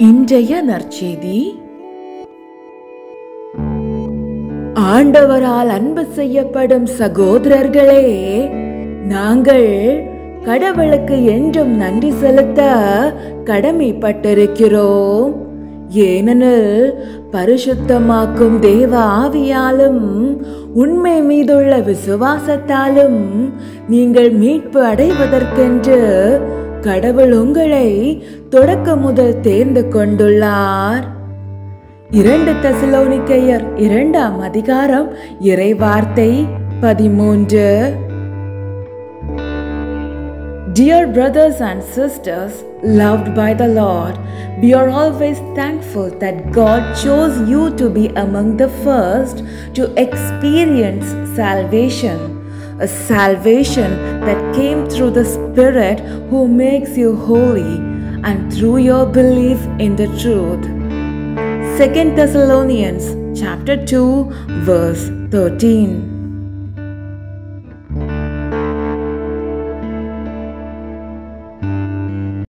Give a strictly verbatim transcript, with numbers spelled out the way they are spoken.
இன்றைய நற்செய்தி ஆண்டவரால் அன்பு செய்யப்படும் சகோதரர்களே, நாங்கள் கடவுளுக்கு என்றும் நன்றி செலுத்த கடமைப்பட்டிருக்கிறோம். ஏனெனில் பரிசுத்தமாக்கும் தேவ ஆவியாலும் உண்மை மீதுள்ள விசுவாசத்தாலும் நீங்கள் மீட்பு அடைவதற்கென்று கடவுள் உங்களை தொடக்க முதல் தேர்ந்து கொண்டுள்ளார். இரண்டு தெசலோனிக்கேயர் இரண்டாம் அதிகாரம் இறைவார்த்தை பதிமூன்று. Dear brothers and sisters, loved by the Lord, we are always thankful that God chose you to be among the first to experience salvation, a salvation that came through the Spirit who makes you holy and through your belief in the truth. Second Thessalonians chapter two verse thirteen.